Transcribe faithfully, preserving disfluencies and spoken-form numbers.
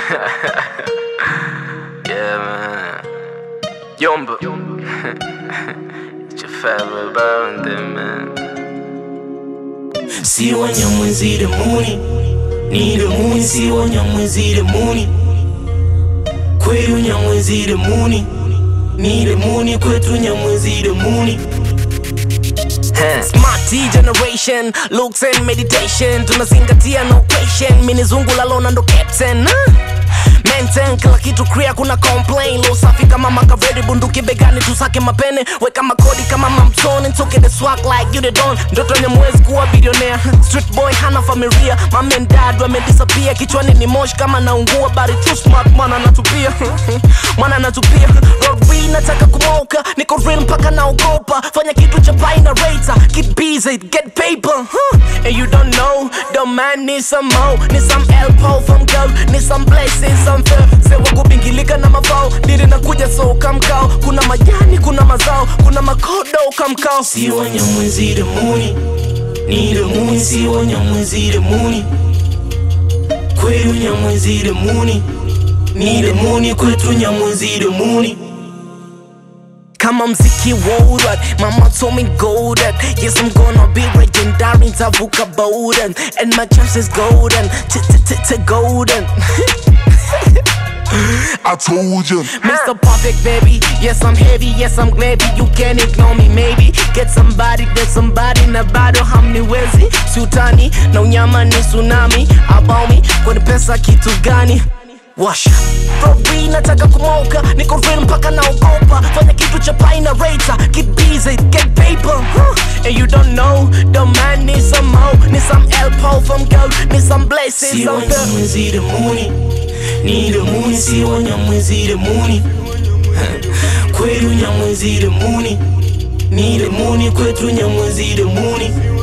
Yeah, man. Yomba. It's your favorite birthday, man. See Unyamwezi the moony. Need a moony, see Unyamwezi the moony. Kwetu Unyamwezi the moony. Need a moony, kwetu Unyamwezi the moony. Smart T generation, looks and meditation. Tunazingatia no patient, mini zungu la lona ndo captain. Maintain kila kitu clear, kuna complain. Low safi kama makaveri, bunduki begani tusake mapene. Weka makodi kama mamtoni, ntoke the swag like you the don. Ndoto Unyamwezi kuwa billionaire. Street boy hana familia, mama and dad wame disappear. Kichwani ni moshi kama naungua, body too smart, mwana natupia. Mwana natupia. Rory nataka kumoka, niko real mpaka naogopa. Fanya kitu cha pai na rater, get busy, get paper, huh? And you don't know, the man needs some more. Need some elbow from God, need some blessings, some fair. Say wako bingilika na mafao, diri na kuja so kamkao. Kuna majani, kuna mazao, kuna makodo kamkao. See Unyamwezi the moony. Need a moony, see Unyamwezi the moony. Kwetu Unyamwezi the moony. Need a moony, kwetu Unyamwezi the moony. Kama mziki worat, mama told me go that. Yes, I'm gonna be legendary, ntavuka Bowden. And my chances golden, t-t-t-t golden. I told you, Mister Perfect, baby. Yes, I'm heavy, yes, I'm glad you can ignore me, maybe. Get somebody, get somebody na bado hamniwezi. Sultani, na unyama ni tsunami. About me, kwenye pesa kitu gani? Wash Rory nataka kumoka, niko real mpaka naogopa. Fanya kitu cha pai na rater, get busy, get paper, huh? And you don't know, the man needs some more. Need some elbow from God, need some blessings. See Unyamwezi the moony. Need a moony, see Unyamwezi the moony. Kwetu Unyamwezi the moony. Need a moony, kwetu Unyamwezi the moony.